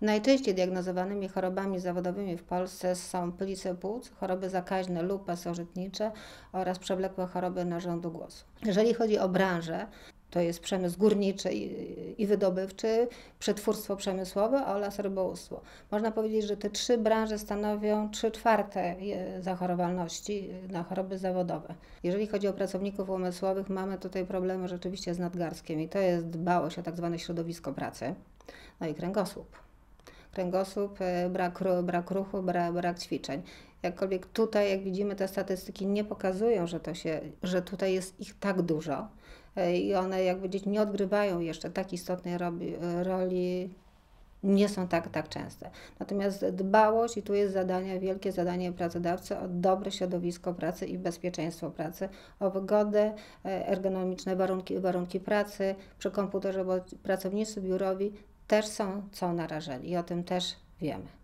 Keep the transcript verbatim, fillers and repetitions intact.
Najczęściej diagnozowanymi chorobami zawodowymi w Polsce są pylice płuc, choroby zakaźne lub pasożytnicze oraz przewlekłe choroby narządu głosu. Jeżeli chodzi o branżę, to jest przemysł górniczy i wydobywczy, przetwórstwo przemysłowe oraz rybołówstwo. Można powiedzieć, że te trzy branże stanowią trzy czwarte zachorowalności na choroby zawodowe. Jeżeli chodzi o pracowników umysłowych, mamy tutaj problemy rzeczywiście z nadgarstkiem i to jest dbałość o tak zwane środowisko pracy, no i kręgosłup. Kręgosłup, brak, brak ruchu, brak, brak ćwiczeń. Jakkolwiek tutaj, jak widzimy, te statystyki nie pokazują, że, to się, że tutaj jest ich tak dużo i one, jak powiedzieć, nie odgrywają jeszcze tak istotnej roli, nie są tak, tak częste. Natomiast dbałość, i tu jest zadanie, wielkie zadanie pracodawcy, o dobre środowisko pracy i bezpieczeństwo pracy, o wygodę, ergonomiczne warunki, warunki pracy przy komputerze, bo pracownicy biurowi też są, są narażeni i o tym też wiemy.